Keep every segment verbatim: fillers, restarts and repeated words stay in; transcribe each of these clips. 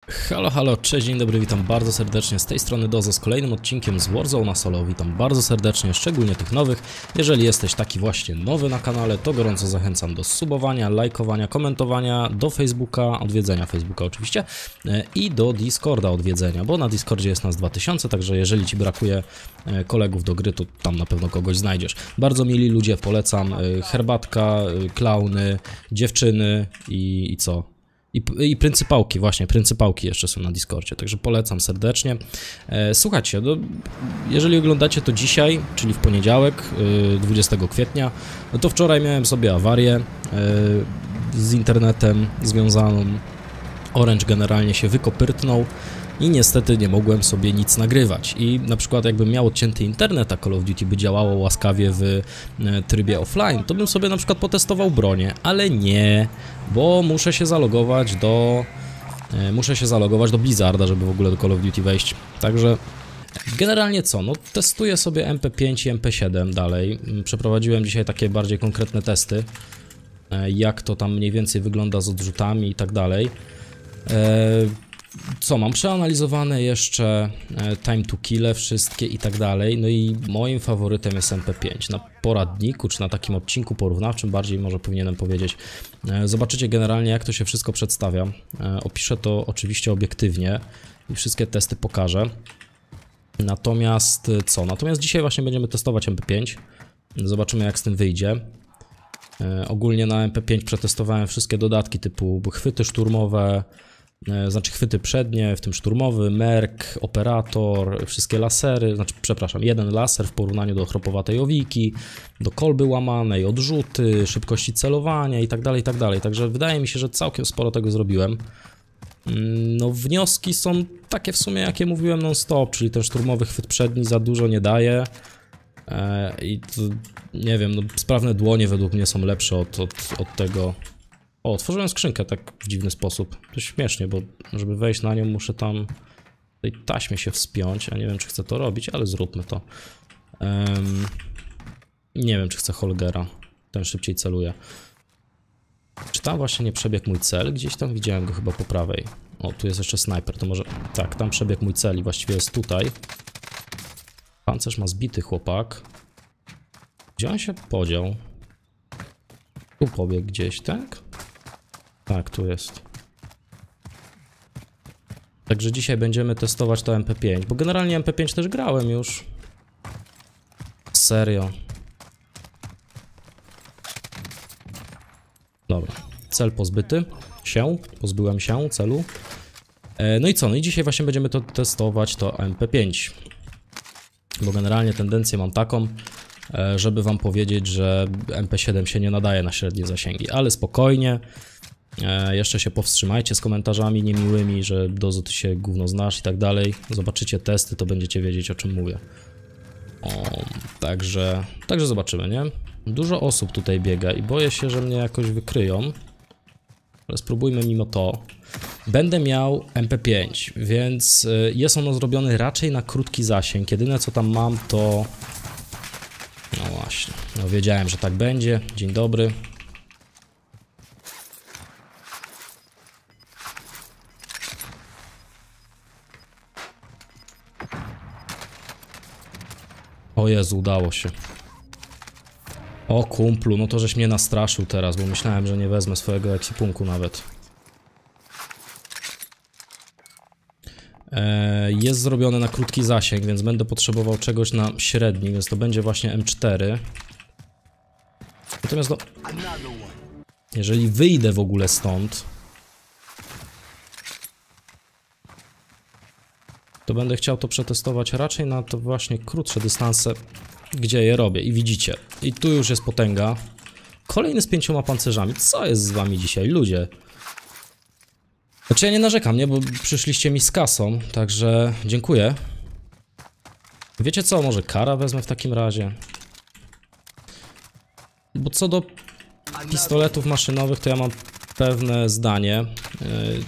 Halo, halo, cześć, dzień dobry, witam bardzo serdecznie, z tej strony Dozo z kolejnym odcinkiem z Warzone na solo. Witam bardzo serdecznie, szczególnie tych nowych. Jeżeli jesteś taki właśnie nowy na kanale, to gorąco zachęcam do subowania, lajkowania, komentowania, do Facebooka, odwiedzenia Facebooka oczywiście i do Discorda odwiedzenia, bo na Discordzie jest nas dwa tysiące, także jeżeli Ci brakuje kolegów do gry, to tam na pewno kogoś znajdziesz. Bardzo mili ludzie, polecam, herbatka, klauny, dziewczyny i, i co? I, I pryncypałki, właśnie, pryncypałki jeszcze są na Discordzie, także polecam serdecznie. E, słuchajcie, no, jeżeli oglądacie to dzisiaj, czyli w poniedziałek, e, dwudziestego kwietnia, no to wczoraj miałem sobie awarię e, z internetem związaną. Orange generalnie się wykopyrtnął i niestety nie mogłem sobie nic nagrywać. I na przykład jakbym miał odcięty internet, a Call of Duty by działało łaskawie w e, trybie offline, to bym sobie na przykład potestował bronię, ale nie, bo muszę się zalogować do e, muszę się zalogować do Blizzarda, żeby w ogóle do Call of Duty wejść. Także generalnie co, no testuję sobie M P pięć i M P siedem dalej. Przeprowadziłem dzisiaj takie bardziej konkretne testy, e, jak to tam mniej więcej wygląda z odrzutami i tak dalej. E, Co, mam przeanalizowane jeszcze time to kill, wszystkie i tak dalej, no i moim faworytem jest M P pięć. Na poradniku, czy na takim odcinku porównawczym, bardziej może powinienem powiedzieć, zobaczycie generalnie, jak to się wszystko przedstawia. Opiszę to oczywiście obiektywnie i wszystkie testy pokażę. Natomiast co? Natomiast dzisiaj właśnie będziemy testować M P pięć. Zobaczymy, jak z tym wyjdzie. Ogólnie na M P pięć przetestowałem wszystkie dodatki typu chwyty szturmowe, znaczy chwyty przednie, w tym szturmowy, merk, operator, wszystkie lasery, znaczy przepraszam, jeden laser w porównaniu do chropowatej owiki, do kolby łamanej, odrzuty, szybkości celowania i tak dalej, i tak dalej. Także wydaje mi się, że całkiem sporo tego zrobiłem. No wnioski są takie w sumie, jakie mówiłem non-stop, czyli ten szturmowy chwyt przedni za dużo nie daje. I to, nie wiem, no sprawne dłonie według mnie są lepsze od, od, od tego. O, otworzyłem skrzynkę tak w dziwny sposób. To śmiesznie, bo żeby wejść na nią, muszę tam tej taśmie się wspiąć, a nie wiem, czy chcę to robić, ale zróbmy to. Um, nie wiem, czy chcę Holgera. Ten szybciej celuje. Czy tam właśnie nie przebiegł mój cel? Gdzieś tam widziałem go chyba po prawej. O, tu jest jeszcze snajper, to może... Tak, tam przebiegł mój cel i właściwie jest tutaj. Pancerz ma zbity chłopak. Gdzie on się podział? Tu pobiegł gdzieś, tak? Tak, tu jest. Także dzisiaj będziemy testować to M P pięć, bo generalnie M P pięć też grałem już. Serio. Dobra, cel pozbyty się, pozbyłem się celu. No i co, no i dzisiaj właśnie będziemy to testować to M P pięć. Bo generalnie tendencję mam taką, żeby wam powiedzieć, że M P siedem się nie nadaje na średnie zasięgi, ale spokojnie. E, jeszcze się powstrzymajcie z komentarzami niemiłymi, że Dozo, ty się gówno znasz i tak dalej. Zobaczycie testy, to będziecie wiedzieć, o czym mówię. O, także, także zobaczymy, nie? Dużo osób tutaj biega i boję się, że mnie jakoś wykryją. Ale spróbujmy mimo to. Będę miał M P pięć, więc jest ono zrobione raczej na krótki zasięg. Jedyne co tam mam to... No właśnie, no wiedziałem, że tak będzie. Dzień dobry. O Jezu, udało się. O kumplu, no to żeś mnie nastraszył teraz, bo myślałem, że nie wezmę swojego ekwipunku nawet. E, jest zrobione na krótki zasięg, więc będę potrzebował czegoś na średni, więc to będzie właśnie M cztery. Natomiast no, jeżeli wyjdę w ogóle stąd, to będę chciał to przetestować raczej na to właśnie krótsze dystanse, gdzie je robię. I widzicie, i tu już jest potęga. Kolejny z pięcioma pancerzami. Co jest z wami dzisiaj, ludzie? Znaczy ja nie narzekam, nie? Bo przyszliście mi z kasą, także dziękuję. Wiecie co, może kara wezmę w takim razie? Bo co do pistoletów maszynowych, to ja mam pewne zdanie. Yy...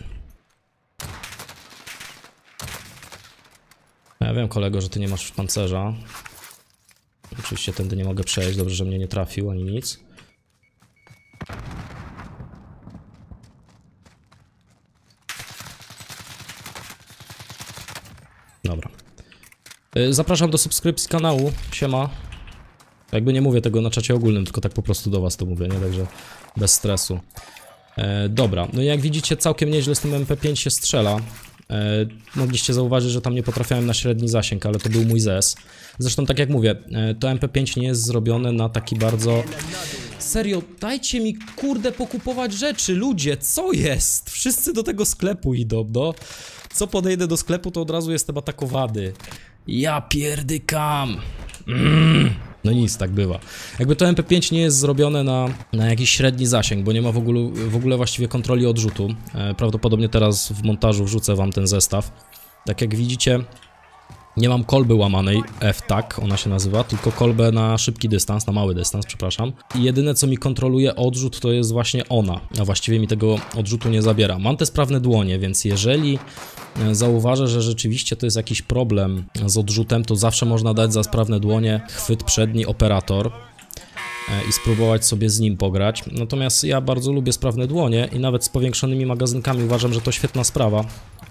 Ja wiem, kolego, że ty nie masz pancerza. Oczywiście tędy nie mogę przejść, dobrze, że mnie nie trafił ani nic. Dobra. Zapraszam do subskrypcji kanału, siema. Jakby nie mówię tego na czacie ogólnym, tylko tak po prostu do was to mówię, nie? Także bez stresu. E, dobra, no i jak widzicie całkiem nieźle z tym M P pięć się strzela. E, mogliście zauważyć, że tam nie potrafiałem na średni zasięg, ale to był mój zes. Zresztą tak jak mówię, e, to M P pięć nie jest zrobione na taki bardzo... Serio, dajcie mi kurde pokupować rzeczy, ludzie, co jest? Wszyscy do tego sklepu idą, no. Co podejdę do sklepu, to od razu jestem atakowany. Ja pierdykam. Mm. No nic, tak bywa. Jakby to M P pięć nie jest zrobione na, na jakiś średni zasięg, bo nie ma w ogóle, w ogóle właściwie kontroli odrzutu. E, prawdopodobnie teraz w montażu wrzucę wam ten zestaw. Tak jak widzicie, nie mam kolby łamanej, F-tak ona się nazywa, tylko kolbę na szybki dystans, na mały dystans, przepraszam. I jedyne co mi kontroluje odrzut to jest właśnie ona, a właściwie mi tego odrzutu nie zabiera. Mam te sprawne dłonie, więc jeżeli zauważę, że rzeczywiście to jest jakiś problem z odrzutem, to zawsze można dać za sprawne dłonie chwyt przedni operator i spróbować sobie z nim pograć. Natomiast ja bardzo lubię sprawne dłonie i nawet z powiększonymi magazynkami uważam, że to świetna sprawa.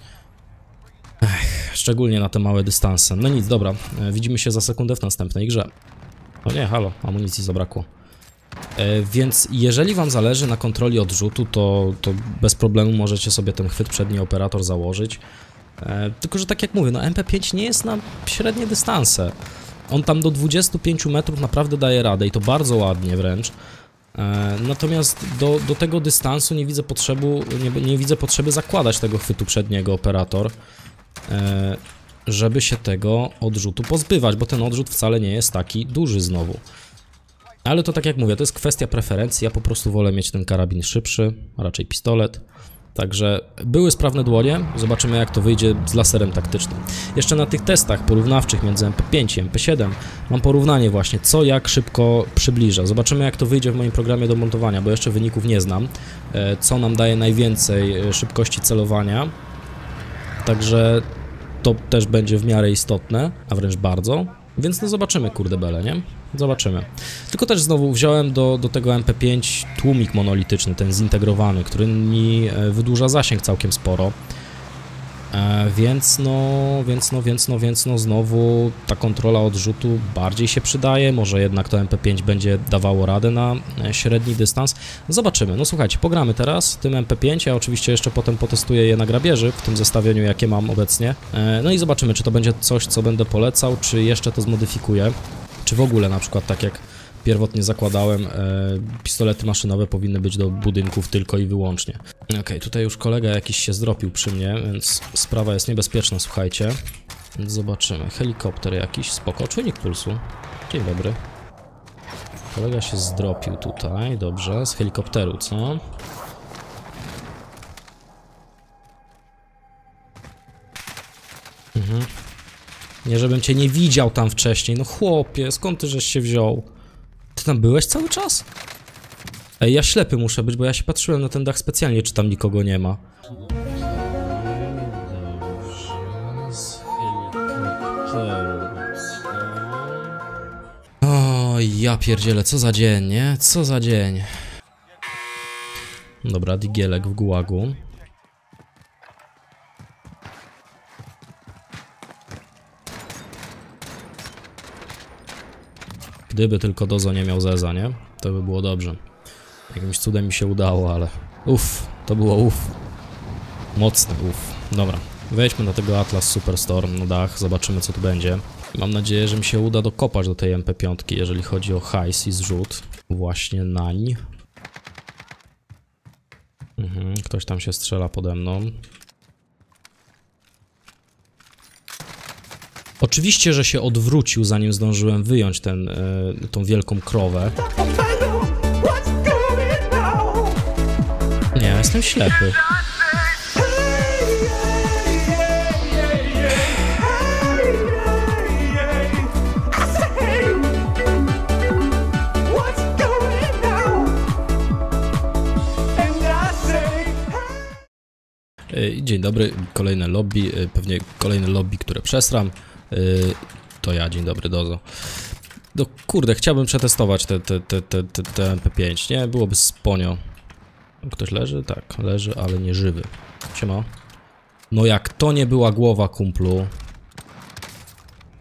Ech, szczególnie na te małe dystanse. No nic, dobra, widzimy się za sekundę w następnej grze. O nie, halo, amunicji zabrakło. E, więc jeżeli wam zależy na kontroli odrzutu, to, to bez problemu możecie sobie ten chwyt przedni operator założyć. E, tylko, że tak jak mówię, no M P pięć nie jest na średnie dystanse. On tam do dwudziestu pięciu metrów naprawdę daje radę i to bardzo ładnie wręcz. E, natomiast do, do tego dystansu nie widzę, potrzebu, nie, nie widzę potrzeby zakładać tego chwytu przedniego operator, e, żeby się tego odrzutu pozbywać, bo ten odrzut wcale nie jest taki duży znowu. Ale to tak jak mówię, to jest kwestia preferencji, ja po prostu wolę mieć ten karabin szybszy, a raczej pistolet. Także były sprawne dłonie, zobaczymy jak to wyjdzie z laserem taktycznym. Jeszcze na tych testach porównawczych między M P pięć i M P siedem mam porównanie właśnie, co jak szybko przybliża. Zobaczymy jak to wyjdzie w moim programie do montowania, bo jeszcze wyników nie znam, co nam daje najwięcej szybkości celowania. Także to też będzie w miarę istotne, a wręcz bardzo. Więc no zobaczymy, kurde bele, nie? Zobaczymy. Tylko też znowu wziąłem do, do tego M P pięć tłumik monolityczny, ten zintegrowany, który mi wydłuża zasięg całkiem sporo. E, więc no, więc no, więc no, więc no znowu ta kontrola odrzutu bardziej się przydaje. Może jednak to M P pięć będzie dawało radę na średni dystans. Zobaczymy. No słuchajcie, pogramy teraz tym M P pięć. Ja oczywiście jeszcze potem potestuję je na grabieży w tym zestawieniu, jakie mam obecnie. E, no i zobaczymy, czy to będzie coś, co będę polecał, czy jeszcze to zmodyfikuję. Czy w ogóle na przykład tak jak pierwotnie zakładałem, e, pistolety maszynowe powinny być do budynków tylko i wyłącznie. Okej, okay, tutaj już kolega jakiś się zdropił przy mnie, więc sprawa jest niebezpieczna, słuchajcie. Więc zobaczymy. Helikopter jakiś, spoko, czujnik pulsu. Dzień dobry. Kolega się zdropił tutaj, dobrze, z helikopteru, co? Mhm. Nie, żebym cię nie widział tam wcześniej. No chłopie, skąd ty żeś się wziął? Ty tam byłeś cały czas? Ej, ja ślepy muszę być, bo ja się patrzyłem na ten dach specjalnie, czy tam nikogo nie ma. O, ja pierdzielę, co za dzień, nie? Co za dzień. Dobra, digielek w gułagu. Gdyby tylko Dozo nie miał zeza, nie? To by było dobrze. Jakimś cudem mi się udało, ale... Uff, to było uff. Mocny uff. Dobra, wejdźmy na tego Atlas Superstorm na dach, zobaczymy co tu będzie. Mam nadzieję, że mi się uda dokopać do tej M P pięć, jeżeli chodzi o hajs i zrzut. Właśnie nań. Mhm, ktoś tam się strzela pode mną. Oczywiście, że się odwrócił, zanim zdążyłem wyjąć ten, y, tą wielką krowę. Nie, jestem ślepy. Y, dzień dobry, kolejne lobby, y, pewnie kolejne lobby, które przesram. Yy, to ja, dzień dobry, Dozo. No kurde, chciałbym przetestować te, te, te, te, te, te M P pięć, nie? Byłoby sponio. Ktoś leży? Tak, leży, ale nie żywy. Siema. No jak to nie była głowa, kumplu.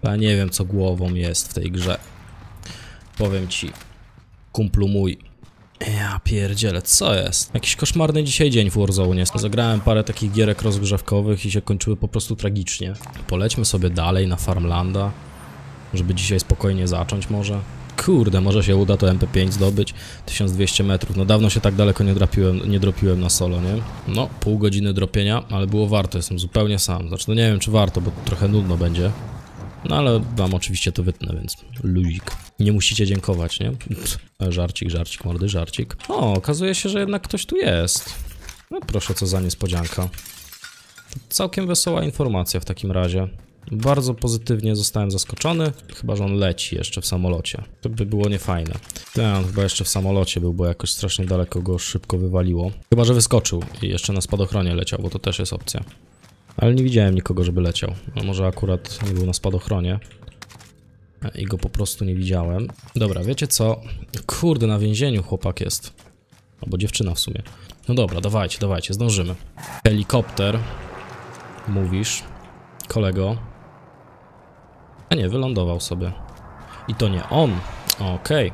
Ja nie wiem, co głową jest w tej grze. Powiem ci, kumplu mój. Ja pierdzielę, co jest? Jakiś koszmarny dzisiaj dzień w Warzone. Zagrałem parę takich gierek rozgrzewkowych i się kończyły po prostu tragicznie. Polećmy sobie dalej na Farmlanda, żeby dzisiaj spokojnie zacząć może. Kurde, może się uda to M P pięć zdobyć. tysiąc dwieście metrów. No dawno się tak daleko nie dropiłem, nie dropiłem na solo, nie? No, pół godziny dropienia, ale było warto. Jestem zupełnie sam. Znaczy, no nie wiem, czy warto, bo trochę nudno będzie. No ale wam oczywiście to wytnę, więc luzik. Nie musicie dziękować, nie? Pff, żarcik, żarcik, mordy, żarcik. O, okazuje się, że jednak ktoś tu jest. No proszę, co za niespodzianka. To całkiem wesoła informacja w takim razie. Bardzo pozytywnie zostałem zaskoczony. Chyba, że on leci jeszcze w samolocie. To by było niefajne. Ten on chyba jeszcze w samolocie był, bo jakoś strasznie daleko go szybko wywaliło. Chyba, że wyskoczył i jeszcze na spadochronie leciał, bo to też jest opcja. Ale nie widziałem nikogo, żeby leciał. No może akurat nie był na spadochronie i go po prostu nie widziałem. Dobra, wiecie co? Kurde, na więzieniu chłopak jest. Albo dziewczyna w sumie. No dobra, dawajcie, dawajcie, zdążymy. Helikopter. Mówisz, kolego. A nie, wylądował sobie. I to nie on. Okej.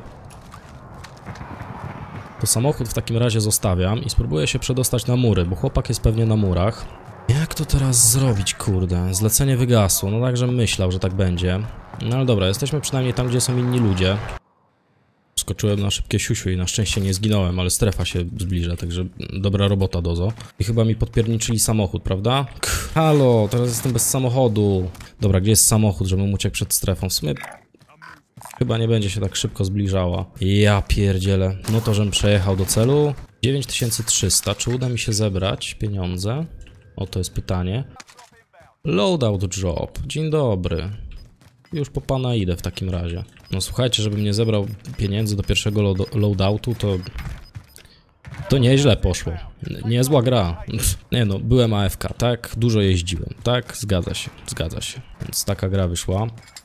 To samochód w takim razie zostawiam i spróbuję się przedostać na mury, bo chłopak jest pewnie na murach. Jak to teraz zrobić, kurde? Zlecenie wygasło, no także myślał, że tak będzie. No ale dobra, jesteśmy przynajmniej tam, gdzie są inni ludzie. Skoczyłem na szybkie siusiu i na szczęście nie zginąłem, ale strefa się zbliża, także dobra robota, Dozo. I chyba mi podpierniczyli samochód, prawda? Halo, teraz jestem bez samochodu. Dobra, gdzie jest samochód, żebym uciekł przed strefą? W sumie chyba nie będzie się tak szybko zbliżała. Ja pierdzielę. No to, żebym przejechał do celu. dziewięć tysięcy trzysta. Czy uda mi się zebrać pieniądze? O, to jest pytanie. Loadout drop. Dzień dobry. Już po pana idę w takim razie. No słuchajcie, żebym nie zebrał pieniędzy do pierwszego load loadoutu, to... To nieźle poszło. Niezła gra. Nie no, byłem A F K, tak? Dużo jeździłem, tak? Zgadza się, zgadza się. Więc taka gra wyszła.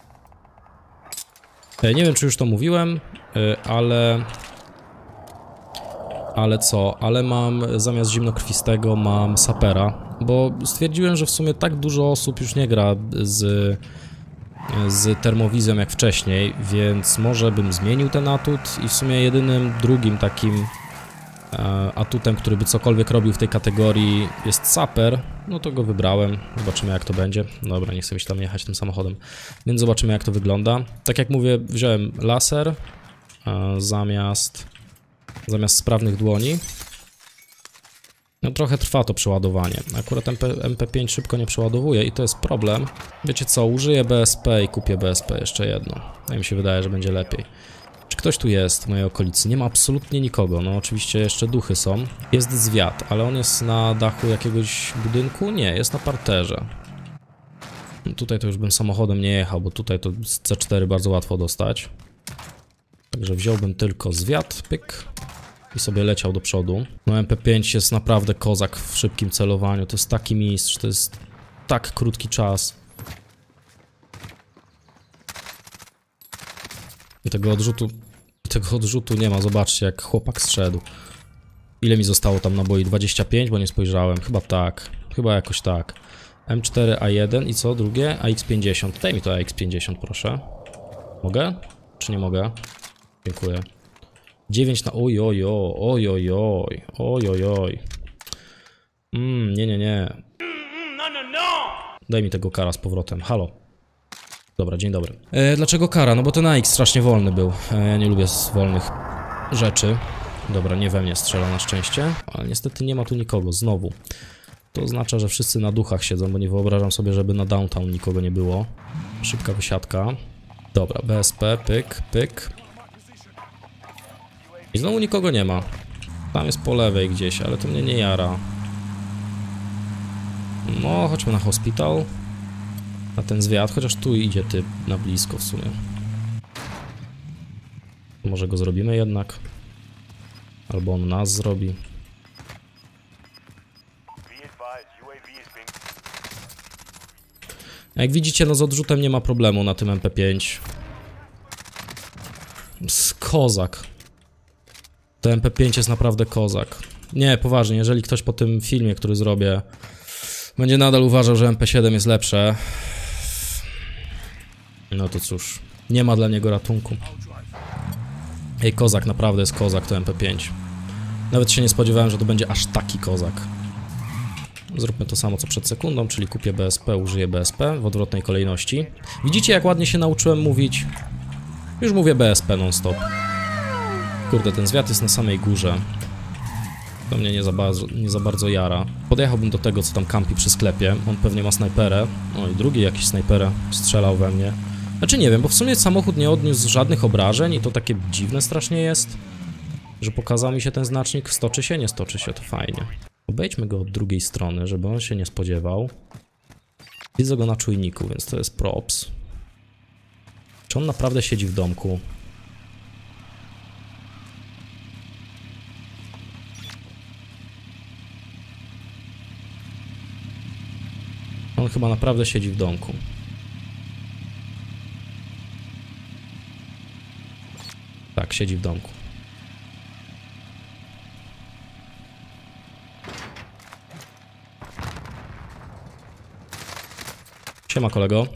Nie wiem, czy już to mówiłem, ale... Ale co? Ale mam zamiast zimnokrwistego mam sapera, bo stwierdziłem, że w sumie tak dużo osób już nie gra z, z termowizją jak wcześniej, więc może bym zmienił ten atut i w sumie jedynym drugim takim e, atutem, który by cokolwiek robił w tej kategorii jest saper, no to go wybrałem, zobaczymy jak to będzie. Dobra, nie chcę mi się tam jechać tym samochodem, więc zobaczymy jak to wygląda. Tak jak mówię, wziąłem laser e, zamiast... Zamiast sprawnych dłoni. No trochę trwa to przeładowanie. Akurat M P pięć szybko nie przeładowuje i to jest problem. Wiecie co, użyję B S P i kupię B S P jeszcze jedno. No i mi się wydaje, że będzie lepiej. Czy ktoś tu jest w mojej okolicy? Nie ma absolutnie nikogo. No oczywiście jeszcze duchy są. Jest zwiat, ale on jest na dachu jakiegoś budynku? Nie, jest na parterze. Tutaj to już bym samochodem nie jechał, bo tutaj to z C cztery bardzo łatwo dostać. Także wziąłbym tylko zwiat, pyk. I sobie leciał do przodu. No M P pięć jest naprawdę kozak w szybkim celowaniu. To jest taki mistrz, to jest tak krótki czas. I tego odrzutu, tego odrzutu nie ma. Zobaczcie jak chłopak zszedł. Ile mi zostało tam naboi? dwadzieścia pięć, bo nie spojrzałem. Chyba tak. Chyba jakoś tak. M cztery A jeden i co? Drugie? A X pięćdziesiąt. Daj mi to A X pięćdziesiąt, proszę. Mogę? Czy nie mogę? Dziękuję. dziewięć na... Oj, oj, oj, oj, oj, oj, oj, oj. Mmm, nie, nie, nie. Daj mi tego kara z powrotem. Halo. Dobra, dzień dobry. E, dlaczego kara? No bo ten A X strasznie wolny był. E, ja nie lubię z wolnych rzeczy. Dobra, nie we mnie strzela na szczęście. Ale niestety nie ma tu nikogo, znowu. To oznacza, że wszyscy na duchach siedzą, bo nie wyobrażam sobie, żeby na downtown nikogo nie było. Szybka wysiadka. Dobra, B S P, pyk, pyk. I znowu nikogo nie ma. Tam jest po lewej gdzieś, ale to mnie nie jara. No, chodźmy na hospital. Na ten zwiat, chociaż tu idzie typ na blisko w sumie. Może go zrobimy jednak. Albo on nas zrobi. Jak widzicie, no z odrzutem nie ma problemu na tym M P pięć. Kozak. To M P pięć jest naprawdę kozak. Nie, poważnie, jeżeli ktoś po tym filmie, który zrobię, będzie nadal uważał, że M P siedem jest lepsze, No to cóż, nie ma dla niego ratunku. Ej, kozak, naprawdę jest kozak, to M P pięć. Nawet się nie spodziewałem, że to będzie aż taki kozak. Zróbmy to samo co przed sekundą, czyli kupię B S P, użyję B S P w odwrotnej kolejności. Widzicie, jak ładnie się nauczyłem mówić? Już mówię B S P non-stop. Kurde, ten zwiat jest na samej górze. To mnie nie za, bardzo, nie za bardzo jara. Podjechałbym do tego, co tam kampi przy sklepie. On pewnie ma snajperę. No i drugi jakiś snajperę strzelał we mnie. Znaczy nie wiem, bo w sumie samochód nie odniósł żadnych obrażeń i to takie dziwne strasznie jest, że pokazał mi się ten znacznik. Stoczy się? Nie stoczy się, to fajnie. Obejdźmy go od drugiej strony, żeby on się nie spodziewał. Widzę go na czujniku, więc to jest props. Czy on naprawdę siedzi w domku? On chyba naprawdę siedzi w domku. Tak, siedzi w domku. Siema, kolego.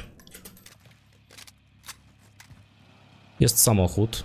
Jest samochód.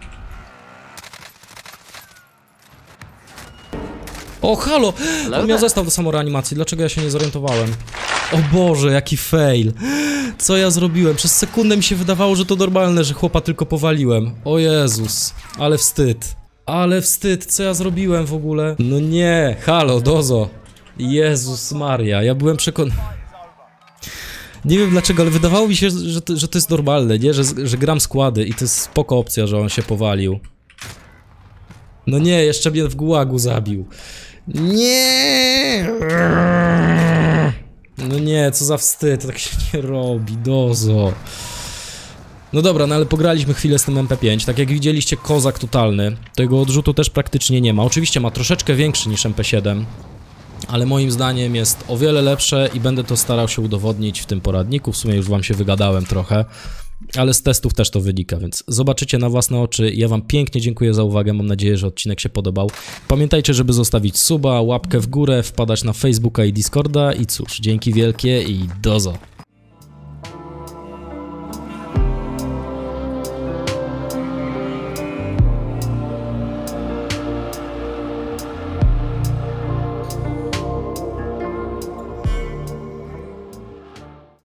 O, halo! On miał zestaw do samoreanimacji. Dlaczego ja się nie zorientowałem? O Boże, jaki fail. Co ja zrobiłem? Przez sekundę mi się wydawało, że to normalne, że chłopa tylko powaliłem. O Jezus, ale wstyd. Ale wstyd, co ja zrobiłem w ogóle? No nie, halo, dozo. Jezus Maria, ja byłem przekonany. Nie wiem dlaczego, ale wydawało mi się, że to, że to jest normalne, nie? Że, że gram składy i to jest spoko opcja, że on się powalił. No nie, jeszcze mnie w gułagu zabił. Nie! No nie, co za wstyd, tak się nie robi, dozo. No dobra, no ale pograliśmy chwilę z tym M P pięć, tak jak widzieliście, kozak totalny. Tego odrzutu też praktycznie nie ma. Oczywiście ma troszeczkę większy niż M P siedem, ale moim zdaniem jest o wiele lepsze i będę to starał się udowodnić w tym poradniku. W sumie już wam się wygadałem trochę, ale z testów też to wynika, więc zobaczycie na własne oczy. Ja wam pięknie dziękuję za uwagę, mam nadzieję, że odcinek się podobał. Pamiętajcie, żeby zostawić suba, łapkę w górę, wpadać na Facebooka i Discorda i cóż, dzięki wielkie i dozo.